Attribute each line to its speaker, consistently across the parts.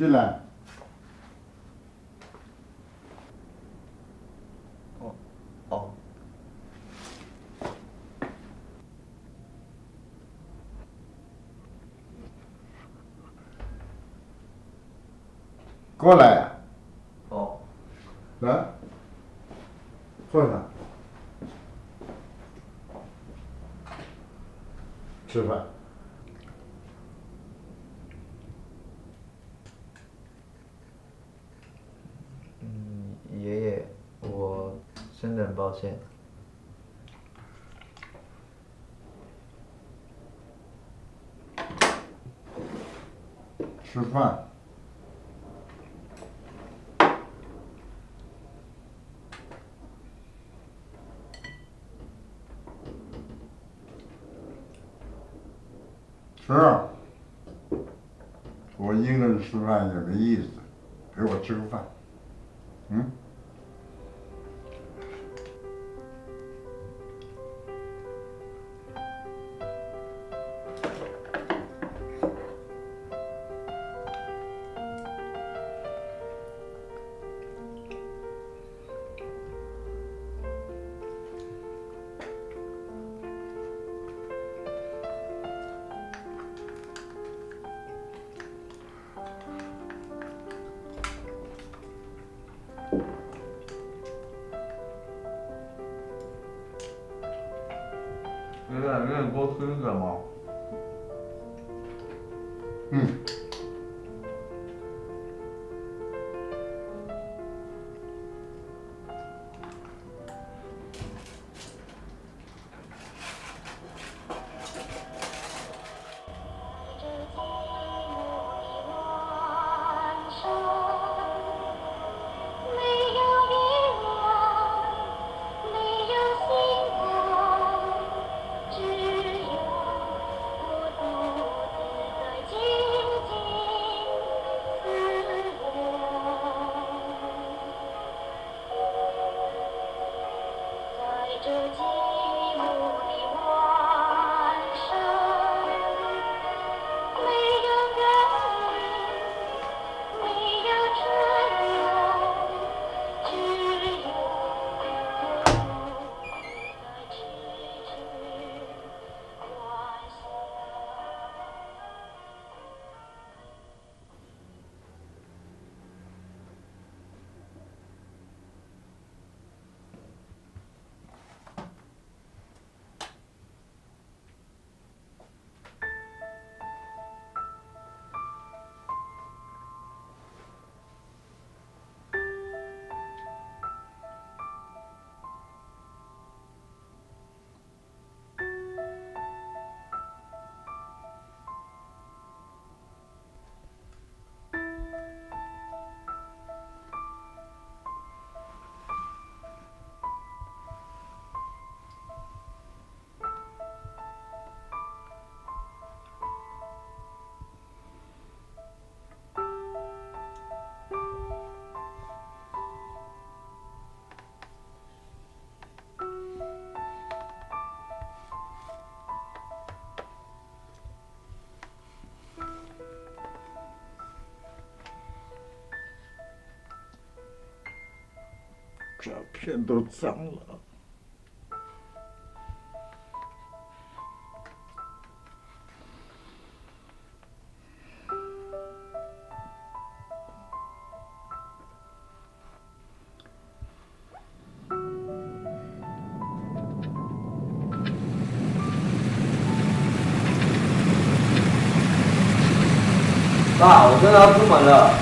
Speaker 1: 进来。
Speaker 2: 哦。
Speaker 1: 过来呀。
Speaker 2: 哦。
Speaker 1: 来，坐下。吃饭。
Speaker 2: 爷爷，我真的很抱歉。
Speaker 1: 吃饭。吃啊！我一个人吃饭也没意思，陪我吃个饭。嗯。
Speaker 2: 爷爷，愿意多吃一点吗？
Speaker 1: 嗯。照片都脏了。
Speaker 2: 爸，我真的要出门了。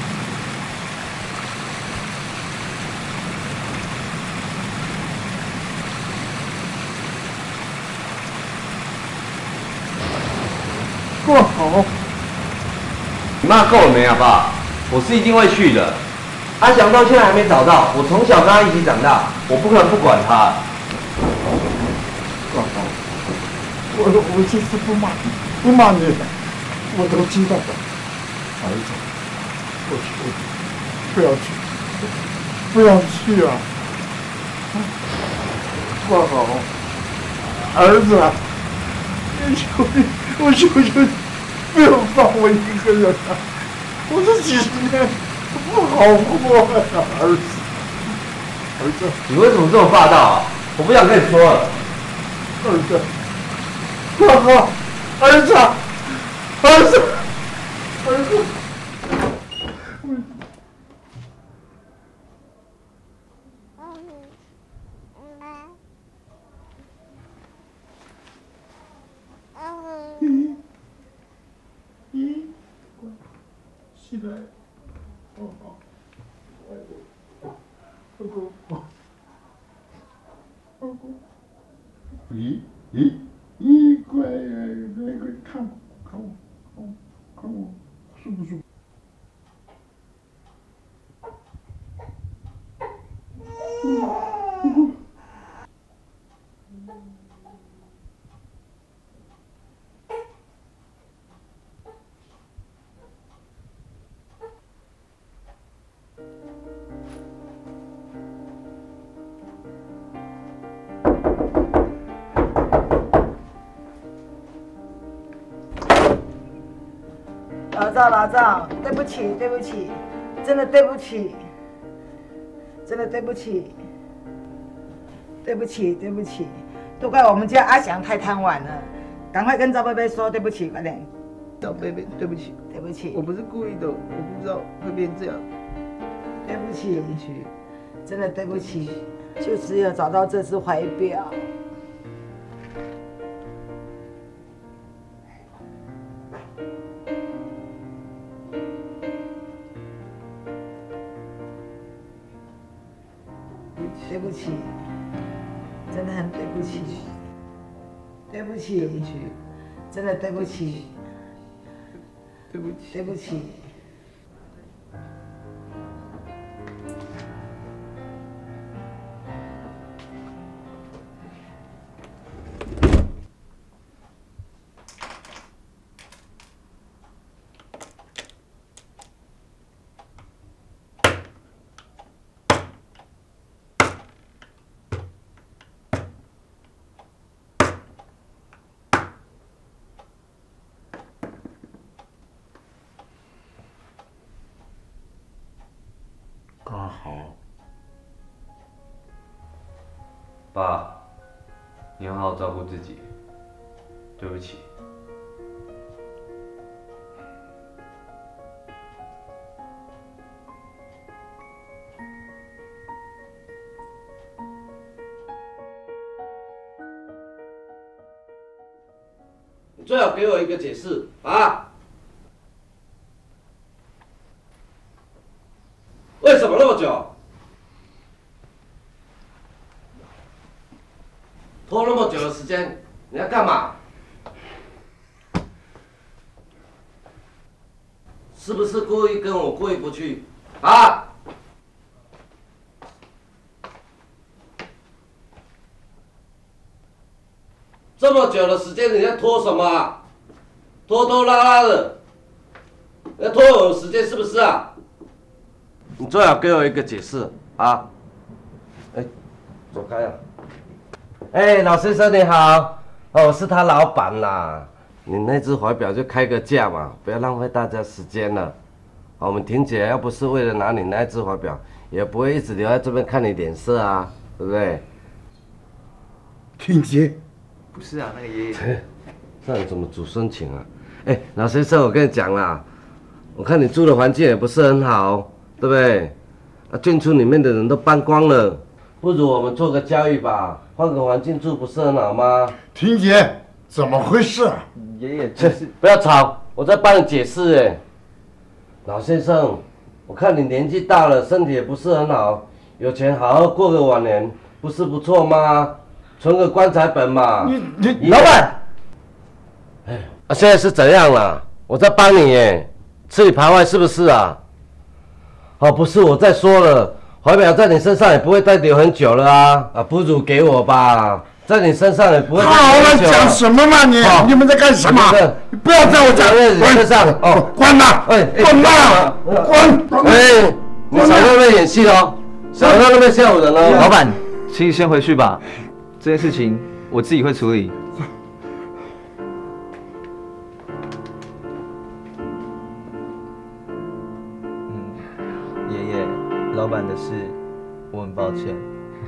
Speaker 1: 过好。
Speaker 2: 你骂够了没啊，爸？我是一定会去的。阿翔到现在还没找到，我从小跟他一起长大，我不可能不管他。
Speaker 1: 过好。我这次不骂你，不骂你，我都知道的。儿子，我求你，不要去，不要去啊！过好。儿子，我求你，不要放我一个人啊！ 我这几十年不好过呀，儿子。儿子，
Speaker 2: 你为什么这么霸道啊？我不想跟你说了。
Speaker 1: 儿子，哥哥，儿子，儿子，儿子。起来，好，咦，乖，看我，舒不舒服？
Speaker 3: 老赵，对不起，真的对不起，对不起，都怪我们家阿翔太贪玩了，赶快跟赵贝贝说对不起，快点。
Speaker 4: 赵贝贝，对不起，我不是故意的，我不知道会变这样。
Speaker 3: 对不起，真的对不起，就只有找到这只怀表。对不起，真的很对不起，真的对不起，对不起。
Speaker 1: 刚好，
Speaker 2: 爸，你要好好照顾自己。对不起。
Speaker 5: 你最好给我一个解释啊！为什么那么久？拖那么久的时间，你要干嘛？是不是故意跟我过意不去啊？这么久的时间，你在拖什么啊？拖拖拉拉的，要拖我的时间是不是啊？你最好给我一个解释啊！哎，走开啊！哎，老先生你好，哦，我是他老板啦。你那只怀表就开个价嘛，不要浪费大家时间了。我们婷姐要不是为了拿你那只怀表，也不会一直留在这边看你脸色啊，对不对？
Speaker 1: 婷姐，
Speaker 4: 不是啊，那个爷爷。
Speaker 2: 这样怎么祖孙情啊？哎，老先生，我跟你讲啦，我看你住的环境也不是很好。对不对？啊，眷村里面的人都搬光了，不如我们做个交易吧，换个环境住不是很好吗？
Speaker 1: 婷姐，怎么回事啊？
Speaker 4: 爷爷就是……
Speaker 2: 不要吵，我在帮你解释哎。老先生，我看你年纪大了，身体也不是很好，有钱好好过个晚年，不是不错吗？存个棺材本嘛。
Speaker 1: 你
Speaker 2: 老板，哎，啊，现在是怎样了？我在帮你耶，吃里扒外是不是啊？哦，不是，我再说了，怀表在你身上也不会再留很久了啊！啊，不如给我吧，在你身上也不会再留
Speaker 1: 好了，
Speaker 2: 很久。
Speaker 1: 讲什么嘛你？你们在干什么？你不要在我家
Speaker 2: 身上哦，
Speaker 1: 关呐！滚呐！滚！
Speaker 2: 哎，你少在那边演戏哦，少在那边吓唬人哦。
Speaker 4: 老板，请你先回去吧，这件事情我自己会处理。 老板的事，我很抱歉。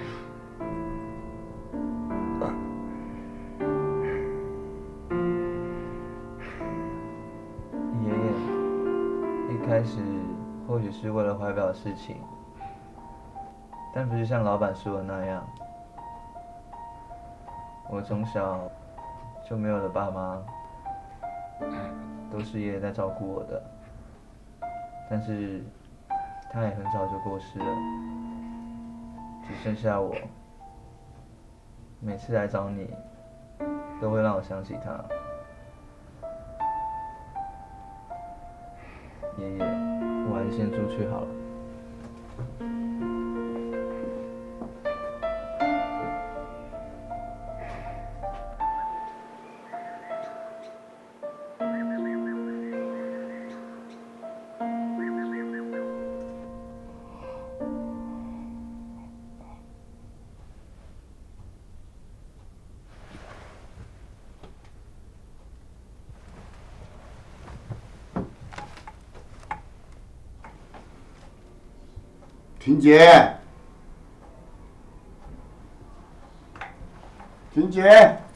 Speaker 4: 爷爷，一开始或许是为了怀表的事情，但不是像老板说的那样。我从小就没有了爸妈，都是爷爷在照顾我的。但是他也很早就过世了，只剩下我。每次来找你，都会让我想起他。爷爷，我还是先出去好了。
Speaker 1: 婷姐，婷姐。